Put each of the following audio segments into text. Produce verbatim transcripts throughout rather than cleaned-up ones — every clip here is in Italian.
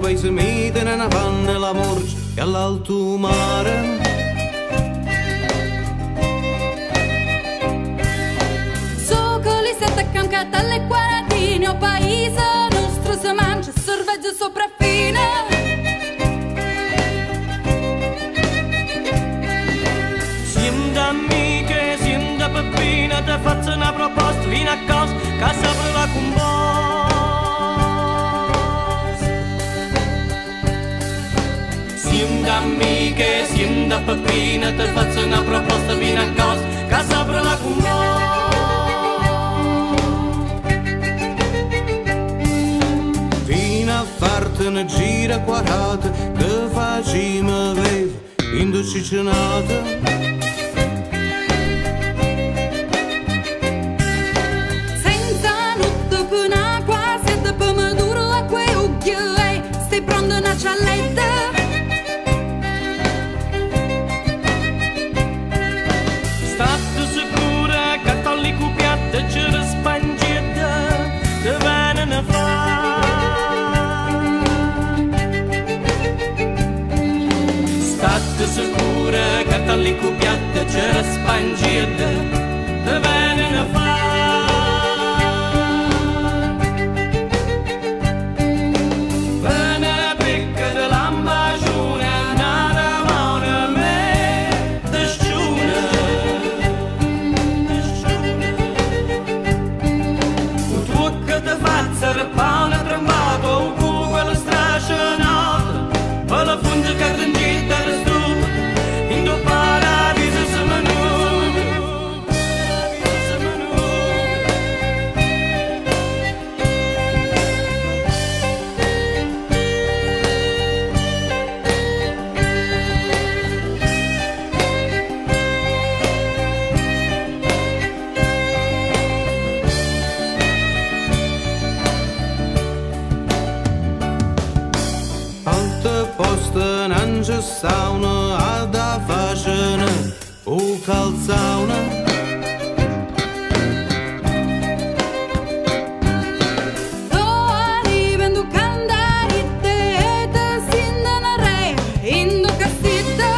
poi si mette in una panna e la morge e all'alto mare. Dalle quarantine o paese nostro si mangia sorveggio sopraffine. Siamo d'amiche, siamo da peppina, ti faccio una proposta, vieni a casa, che sapere la composta. Siamo d'amiche, siamo da peppina, ti faccio una proposta, vieni a casa, che sapere la composta. Una gira quarata che facciamo aveva in dolcicinata. Senza notte con acqua, sette pomodoro a quei occhi e stai pronto una cialletta. State sicura che tolli cupiatte c'è la spangetta che viene a fare. State sicura che tali cupiatte c'è la spangetta che viene a fare. Viene a picca dell'ambagione, nada mano a me, desciuna, desciuna. Un tuo che ti faccia il pane trembato, un culo quello strascinato, per la funge che rengita. Posta non c'è sauna ad a facene o calzauna. Do arrivando candarite e te sindana re in do cassetta.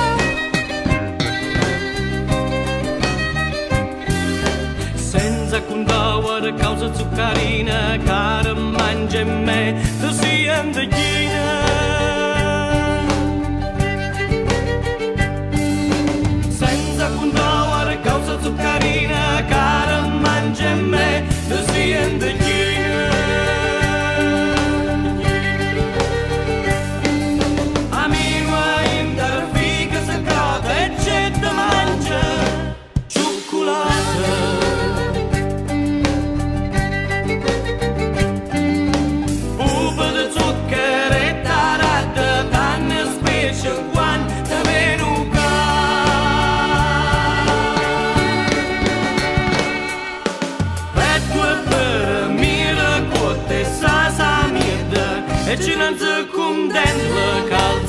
Senza condawar causa zuccarina, cara mangia me, tu si andagina. Zuccarina, cara mangia me, tu si andagina. Amico in dar figa secata e c'è da mangia cioccolata. Pupa di zucchero e tarata, panna specie quanta venuta. E ci non si condemna calza.